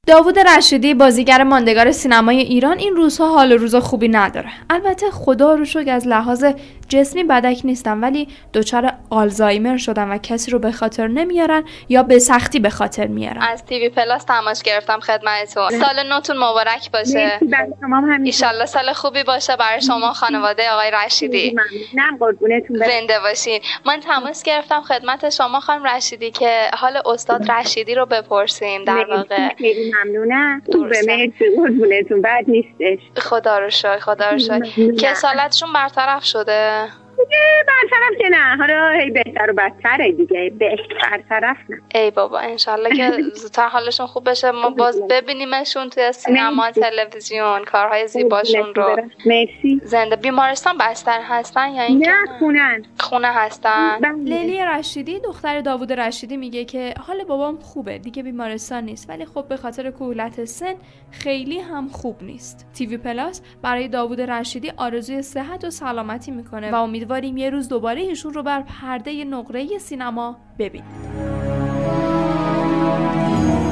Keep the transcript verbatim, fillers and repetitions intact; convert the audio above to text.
داوود رشیدی بازیگر ماندگار سینمای ایران این روزها حال و روز خوبی نداره. البته خدا رو شکر از لحاظ جسمی بدک نیستن، ولی دچار آلزایمر شدن و کسی رو به خاطر نمیارن یا به سختی به خاطر میارن. از تیوی پلاس تماس گرفتم خدمتتون. سال نوتون مبارک باشه. ان شاءالله سال خوبی باشه برای شما خانواده آقای رشیدی. ممنونم، قربونتون برم. زنده باشین. من تماس گرفتم خدمت شما خانم رشیدی که حال استاد رشیدی رو بپرسیم. در واقع خیلی ممنونم. مرسی، قربونتون، بد نیستش. خدا رو شکر، خدا رو شکر. کسالتشون برطرف شده؟ دیگه برطرف که نه، حالا هی بهتر و بدتره دیگه، بهتر طرف نه. ای بابا انشالله که زودتر حالشون خوب بشه، ما باز ببینیمشون توی سینما، تلویزیون، کارهای زیباشون رو. مرسی. زنده. بیمارستان بستر هستن یا اینکه نه خونن؟ خونه هستن. لیلی رشیدی دختر داوود رشیدی میگه که حال بابام خوبه، دیگه بیمارستان نیست، ولی خب به خاطر کهولت سن خیلی هم خوب نیست. تیوی پلاس برای داوود رشیدی آرزوی صحت و سلامتی میکنه و امیدواریم یه روز دوباره ایشون رو بر پرده نقره‌ای سینما ببینیم.